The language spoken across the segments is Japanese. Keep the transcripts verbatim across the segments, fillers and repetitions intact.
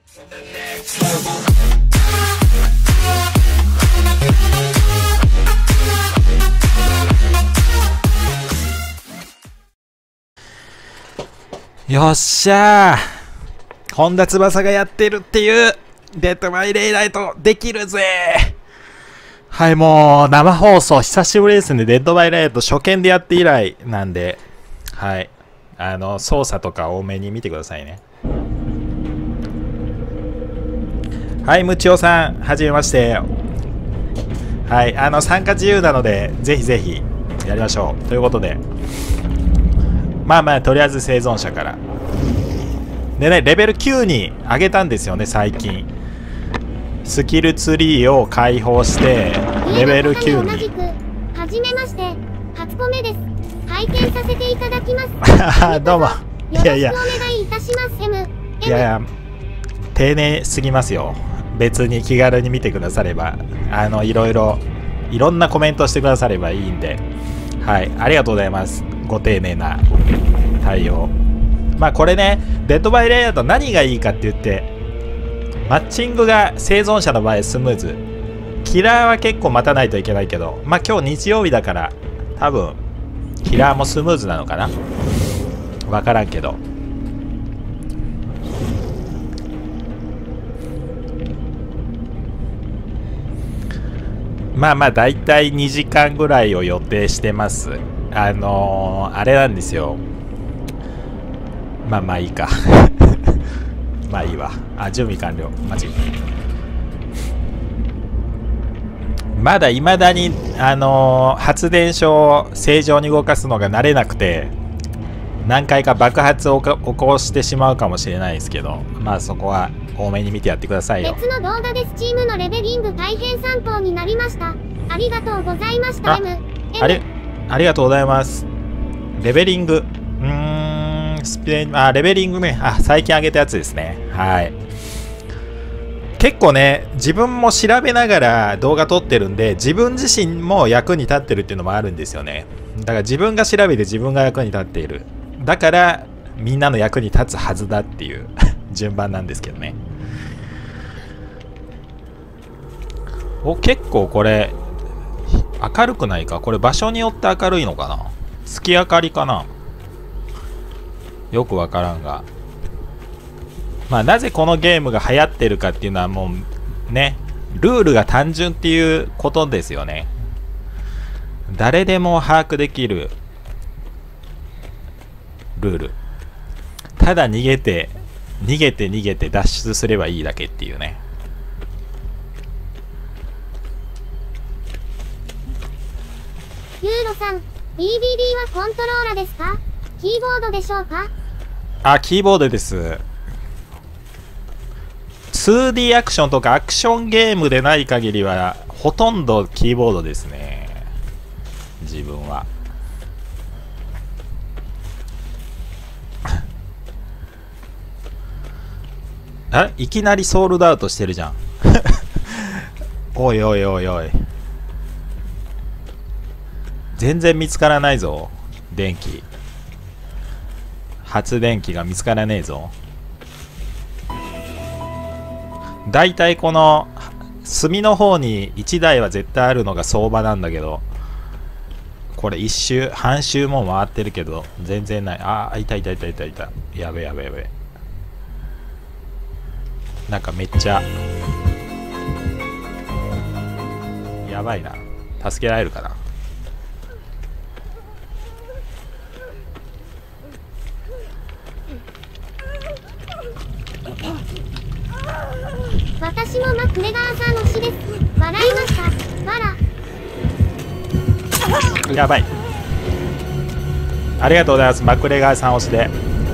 よっしゃー、本田翼がやってるっていうデッドバイデイライトできるぜ。はい、もう生放送久しぶりですね。デッドバイデイライト初見でやって以来なんで、はい、あの操作とか多めに見てくださいね。はい、むちおさんはじめまして。はい、あの参加自由なのでぜひぜひやりましょうということで、まあまあとりあえず生存者からでね、レベルきゅうに上げたんですよね最近。スキルツリーを開放してレベルきゅうに。 同じくはじめまして、初コメです。拝見させていただきます。 どうも。いやいや、 よろしくお願いいたします。 M, M いやいや丁寧すぎますよ。別に気軽に見てくだされば、あのいろいろいろんなコメントしてくださればいいんで、はい、ありがとうございます。ご丁寧な対応。まあこれね、デッドバイデイライト何がいいかって言って、マッチングが生存者の場合スムーズ、キラーは結構待たないといけないけど、まあ今日日曜日だから多分キラーもスムーズなのかな、分からんけど。まあまあだいたいにじかんぐらいを予定してます。あのー、あれなんですよ。まあまあいいかまあいいわ。あ、準備完了。マジまだいまだにあのー、発電所を正常に動かすのが慣れなくて、何回か爆発を起こしてしまうかもしれないですけど、まあそこは多めに見てやってくださいよ。 別の動画です。チームのレベリング大変参考になりました。ありがとうございました。 M, M あれありがとうございます。レベリング、うーん、スペあレベリングね、あ、最近上げたやつですね。はい。結構ね、自分も調べながら動画撮ってるんで、自分自身も役に立ってるっていうのもあるんですよね。だから自分が調べて自分が役に立っている。だからみんなの役に立つはずだっていう順番なんですけどね。お、結構これ明るくないか。これ場所によって明るいのかな、月明かりかな、よくわからんが、まあなぜこのゲームが流行ってるかっていうのはもうね、ルールが単純っていうことですよね。誰でも把握できるルール。ただ逃げて逃げて逃げて脱出すればいいだけっていうね。 ユーロさん、ビービーディー はコントローラですか？キーボードでしょうか？ あ、キーボードです。ツーディー アクションとかアクションゲームでない限りはほとんどキーボードですね、自分は。あ、いきなりソールドアウトしてるじゃんおいおいおいおい、全然見つからないぞ。電気、発電機が見つからねえぞ。だいたいこの隅の方にいちだいは絶対あるのが相場なんだけど、これ一周半周も回ってるけど全然ない。あー、いたいたいたいたいた。やべやべやべ。なんかめっちゃやばいな。助けられるかな。 私もマクレガーさん推しです。笑いました。わら。 やばい。ありがとうございます。マクレガーさん推しで。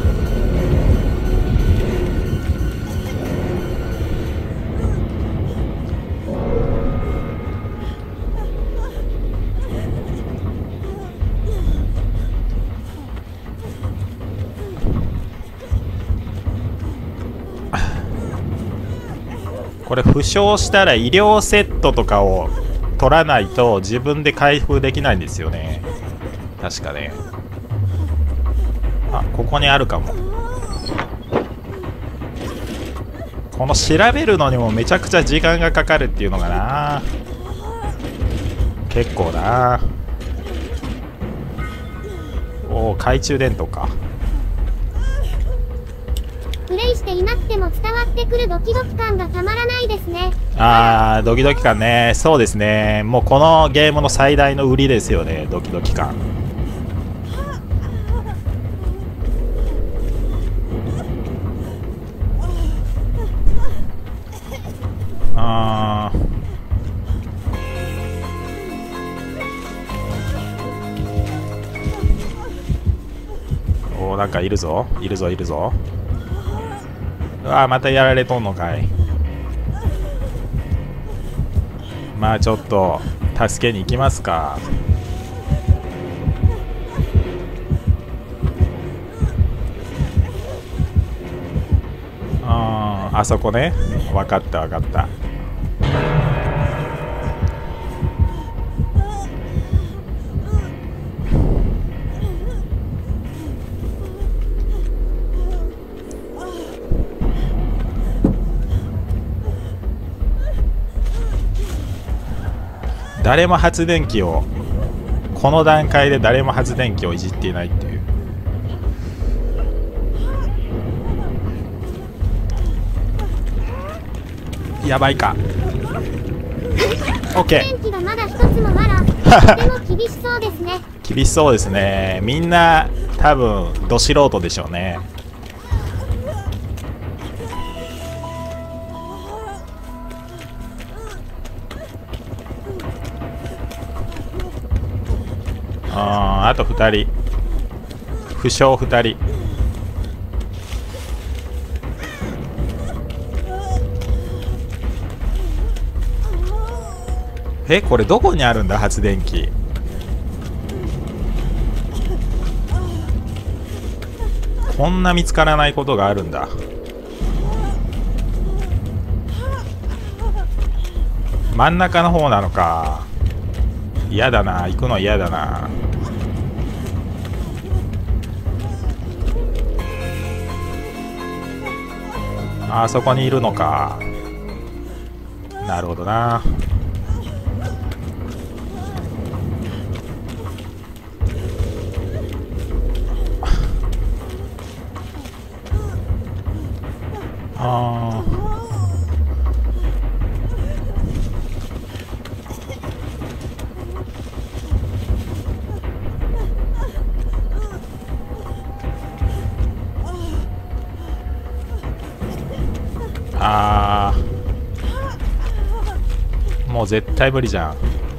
これ負傷したら医療セットとかを取らないと自分で回復できないんですよね、確かね。あ、ここにあるかも。 この調べるのにもめちゃくちゃ時間がかかるっていうのがな、結構な。おお、懐中電灯か。 プレイしていなくても伝わってくるドキドキ感がたまらないですね。 あー、ドキドキ感ね。そうですね、もうこのゲームの最大の売りですよね、ドキドキ感。あー、おー、なんかいるぞいるぞいるぞ。うわー、またやられとんのかい。まあちょっと助けに行きますか。あー、あそこね。分かった分かった。誰も発電機を、この段階で誰も発電機をいじっていないっていう。やばいか。オッケー。 電気がまだ一つもまだとても厳しそうですね。 厳しそうですね。みんな多分ど素人でしょうね。あー、あとふたり、負傷ふたり。え、これどこにあるんだ、発電機。こんな見つからないことがあるんだ。真ん中の方なのか。嫌だな、行くの嫌だな。あそこにいるのか。なるほどな。あー、あー、もう絶対無理じゃん。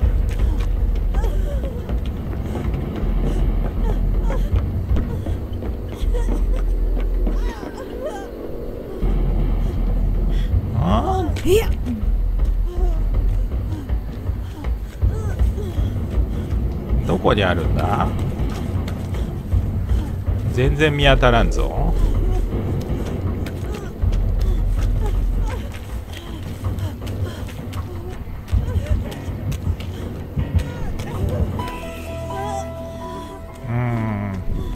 あー、 いや、 どこにあるんだ。全然見当たらんぞ。うーん、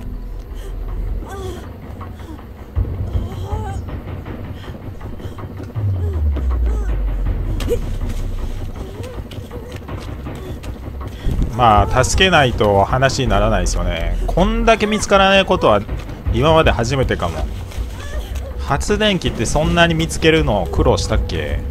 まあ助けないと話にならないですよね。こんだけ見つからないことは今まで初めてかも。発電機ってそんなに見つけるの苦労したっけ。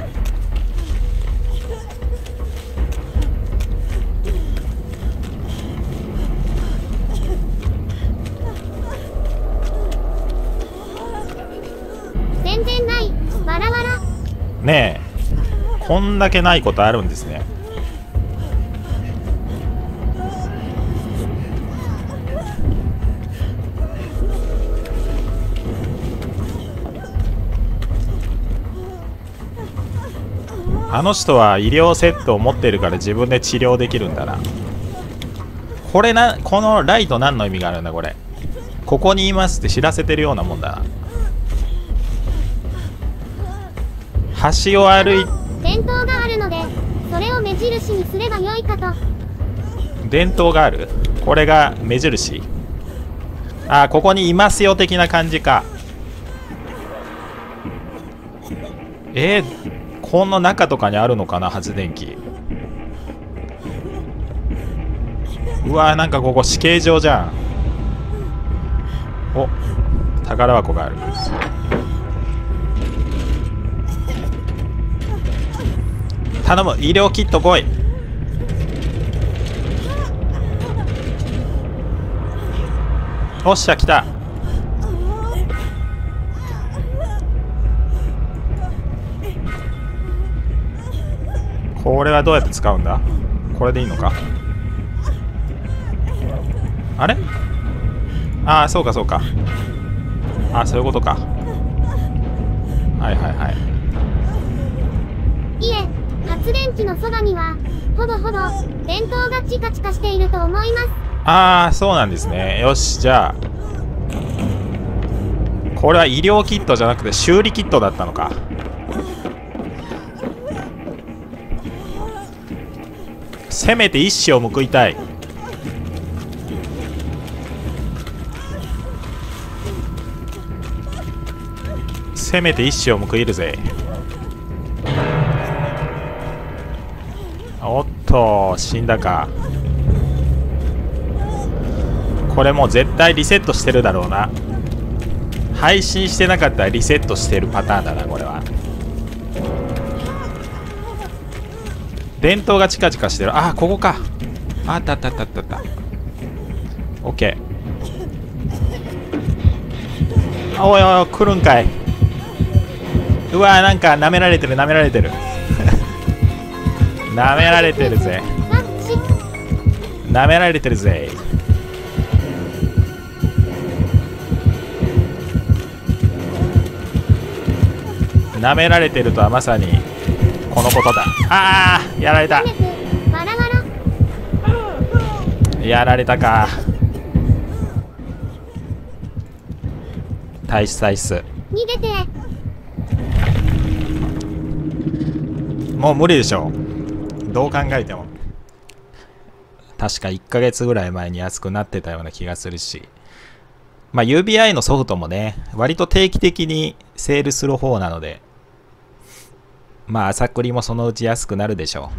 全然ない。わらわら。 ねえ、こんだけないことあるんですね。あの人は医療セットを持ってるから自分で治療できるんだな。これな、このライト何の意味があるんだこれ。ここにいますって知らせてるようなもんだな。橋を歩い伝統があるのでそれを目印にすればよいかと。 伝統がある、これが目印。あー、ここにいますよ的な感じか。 えー、この中とかにあるのかな、発電機。うわー、なんかここ死刑場じゃん。お、宝箱がある。頼む、医療キット来い。おっしゃ、来た。これはどうやって使うんだ。これでいいのか。あれ、ああ、そうかそうか。ああ、そういうことか。はいはいはい。 いえ、発電機のそばにはほぼほぼ電灯がチカチカしていると思います。 ああ、そうなんですね。よし、じゃあこれは医療キットじゃなくて修理キットだったのか。せめて一矢を報いたい。せめて一矢を報いるぜ。おっと、死んだか。これもう絶対リセットしてるだろうな。配信してなかったらリセットしてるパターンだな、これは。電灯がチカチカしてる。あ、ここか。あったあったあったあったあった。オッケー。おいおい、来るんかい。うわー、なんか舐められてる舐められてる舐められてるぜ。舐められてるぜ。舐められてるとはまさにこのことだ。ああ、やられた。やられたか。体質体質。 逃げて。 もう無理でしょ。どう考えても。確かいっかげつぐらい前に安くなってたような気がするし。まあ ユービーアイ のソフトもね、割と定期的にセールする方なので、まあ朝栗もそのうち安くなるでしょ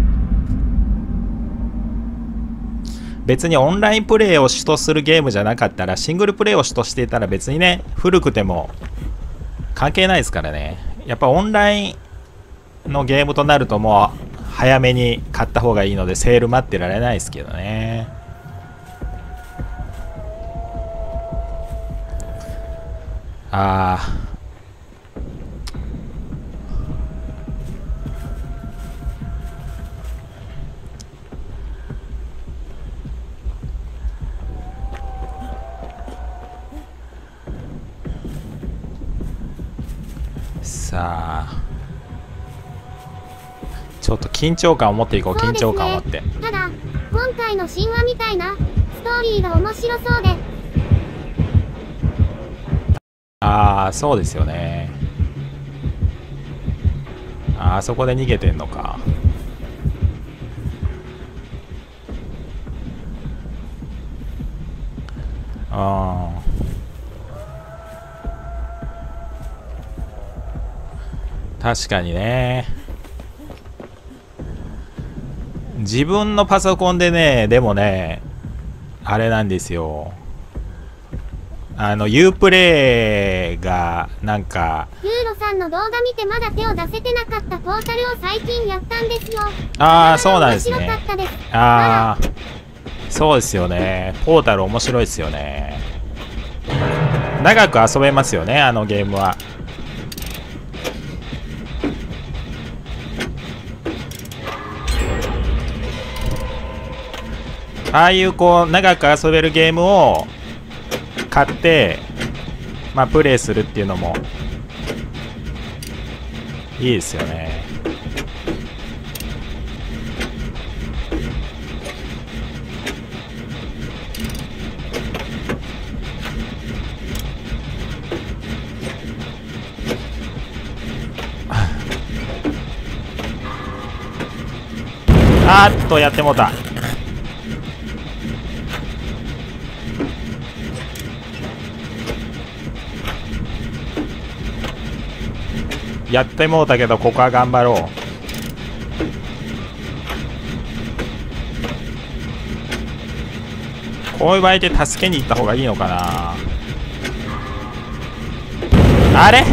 う。別にオンラインプレイを主とするゲームじゃなかったら、シングルプレイを主としていたら別にね、古くても関係ないですからね。やっぱオンラインのゲームとなるともう早めに買った方がいいので、セール待ってられないですけどね。ああ、さあ、ちょっと緊張感を持っていこう。緊張感を持って。 ただ今回の神話みたいなストーリーが面白そうで。 ああ、そうですよね。あそこで逃げてんのか。ああ、確かにね。自分のパソコンでね、でもね、あれなんですよ。あの、ユープレイが、なんか。 ユーロさんの動画見てまだ手を出せてなかったポータルを最近やったんですよ。 ああ、そうなんですね。 面白かったです。 ああ、そうですよね。ポータル面白いですよね。長く遊べますよね、あのゲームは。ああいうこう長く遊べるゲームを買って、まあプレイするっていうのもいいですよね。あーっとやってもうた。 やってもうたけど、ここは頑張ろう。こういう場合で助けに行った方がいいのかな。あれ、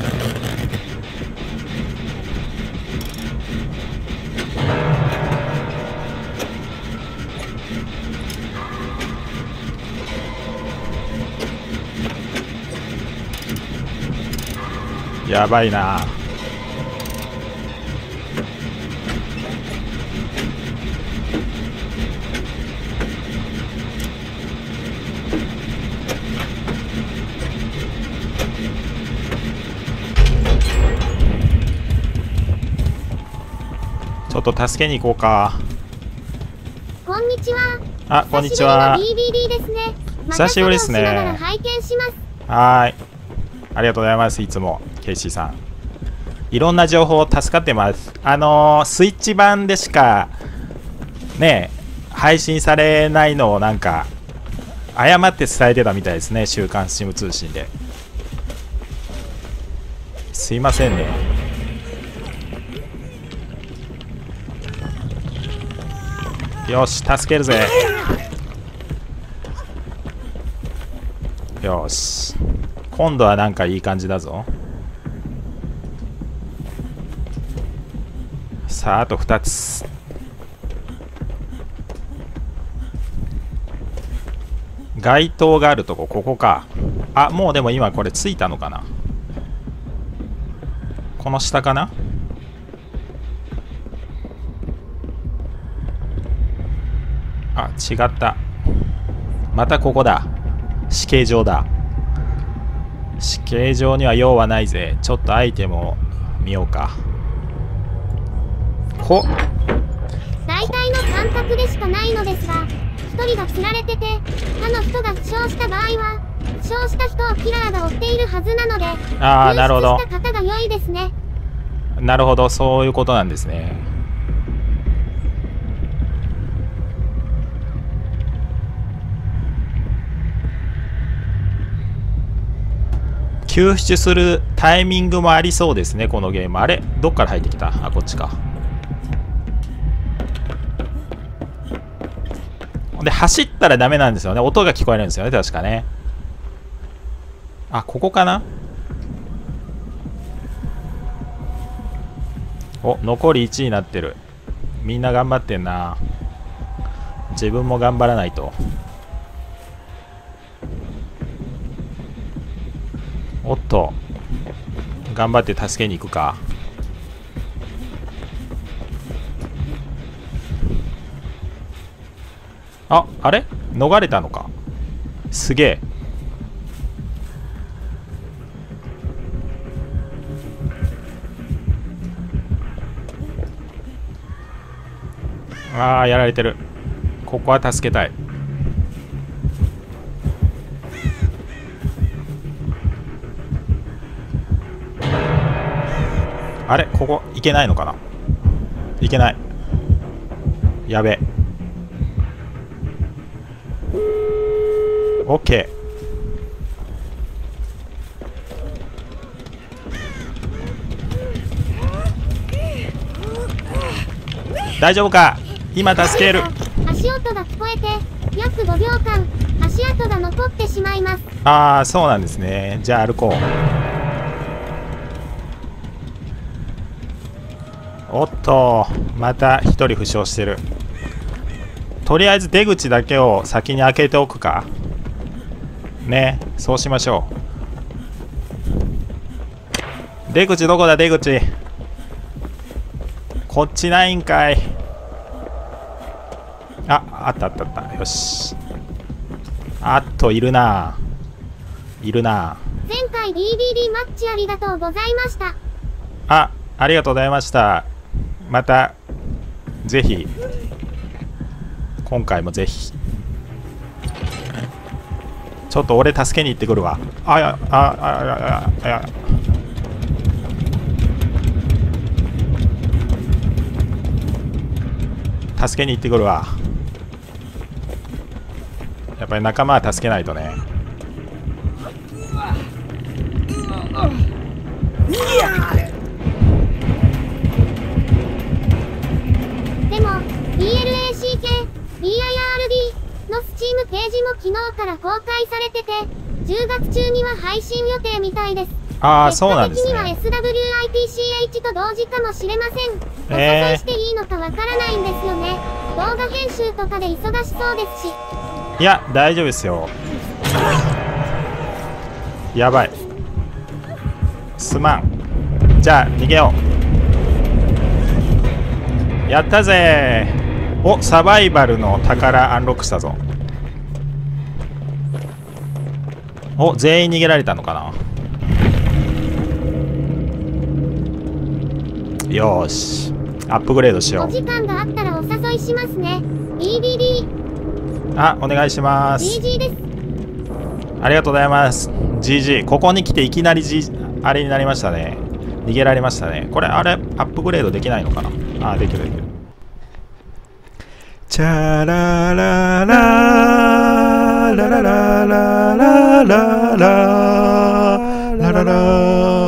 やばいな。ちょっと助けに行こうか。 こんにちは。 あ、こんにちは。 久しぶりの ビービーディー ですね。 久しぶりですね。 また作業しながら拝見します。 はーい。ありがとうございます。いつもケイシーさん。いろんな情報助かってます。あのー、スイッチ版でしかね配信されないのをなんか誤って伝えてたみたいですね。週刊スチーム通信で。すいませんね。よし、助けるぜ。よし、今度はなんかいい感じだぞ。さあ、あとふたつ。街灯があるとこ、ここか。あ、もうでも今これ着いたのかな。この下かな。あ、違った。またここだ。死刑場だ。死刑場には用はないぜ。ちょっとアイテムを見ようか。ほっ、 大体の感覚でしかないのですが、一人が釣られてて他の人が負傷した場合は負傷した人をキラーが追っているはずなので、 ああ、なるほど。 救出した方が良いですね。 なるほど、そういうことなんですね。救出するタイミングもありそうですね、このゲーム。あれ、どっから入ってきた。あ、こっちか。で、走ったらダメなんですよね。音が聞こえるんですよね、確かね。あ、ここかな。お、残りいちになってる。みんな頑張ってんな。自分も頑張らないと。おっと、頑張って助けに行くか。あ、あれ逃れたのか。すげえ。ああ、やられてる。ここは助けたい。あれ、ここ行けないのかな。行けない。やべ。オッケー。大丈夫か。今助ける。 足音が聞こえて約ごびょうかん足跡が残ってしまいます。 ああ、そうなんですね。じゃあ歩こう。おっと、また一人負傷してる。とりあえず出口だけを先に開けておくかね。そうしましょう。出口どこだ。出口こっちないんかい。あ、あったあったあった。よし。あっと、いるな。いるな。 前回 ディービーディー マッチありがとうございました。 あ、ありがとうございました。またぜひ、今回もぜひ。ちょっと俺助けに行ってくるわ。あやああああや助けに行ってくるわ。やっぱり仲間は助けないとね。 ページも昨日から公開されてて、じゅうがつ中には配信予定みたいです。 ああ、そうなんです結果ね。 的には エスダブリューアイピーシーエイチ と同時かもしれません。お誘いしていいのかわからないんですよね。動画編集とかで忙しそうですし。 いや、大丈夫ですよ。やばい。すまん。じゃあ、逃げよう。やったぜー。お、サバイバルの宝アンロックしたぞ。お、全員逃げられたのかな。よーし、アップグレードしよお時間があったらお誘いしますね。ビービービー。 う。あ、お願いします。 ジージー です。 ありがとうございます。ジージー。ここに来ていきなり、G、あれになりましたね。逃げられましたね。これ、あれ、アップグレードできないのかな。あ、できるできる。チャラララララララララララララ